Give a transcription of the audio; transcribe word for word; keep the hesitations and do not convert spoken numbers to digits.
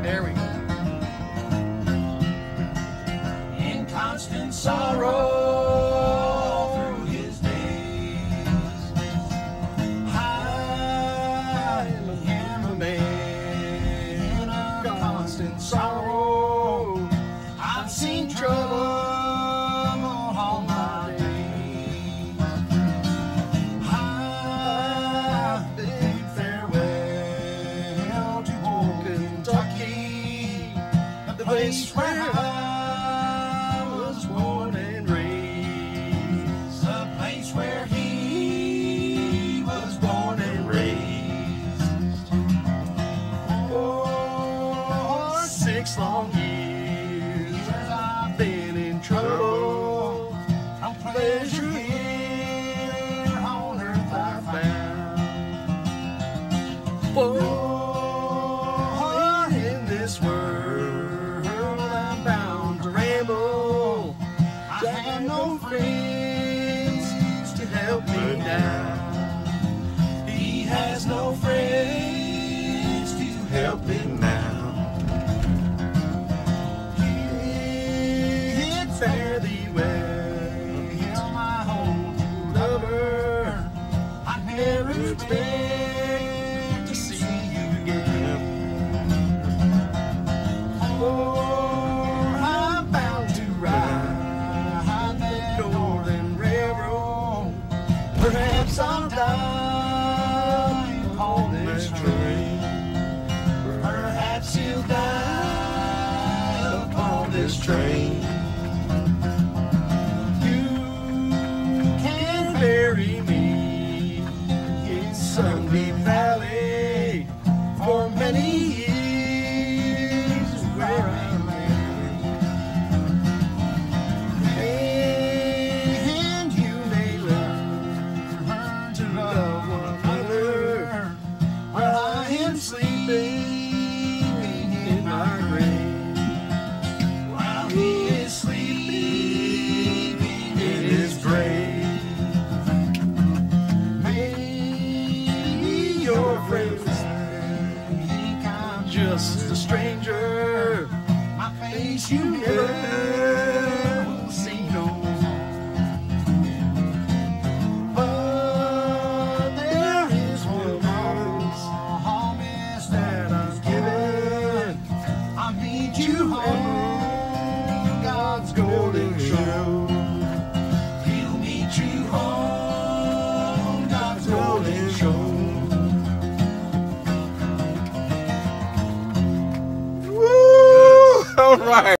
There we go. In constant sorrow through his days, I am a man of constant sorrow. I've seen trouble all my days. I bid farewell to old Kentucky, the place where I was born and raised, the place where he was born and raised. For six long years I've been in trouble. I'm pleasure here on earth I found. For in this world I'm bound to ramble. I have no friends to help me now. He has no friends to help him now. Fare thee well, my old lover. I never expect to see you again. For I'm bound to ride that northern railroad. Perhaps I'll die on this train. Perhaps he'll die upon this train. Bury me in Sunbeam Valley for many years where I lay, and you may learn to love one another while I am sleeping in my grave, while he is sleeping in his grave. Your friends think I'm just a stranger. My face you never will see no more. But there is one promise that I've given. I'll meet you home, God's golden show. He'll meet you home, God's golden show. All right.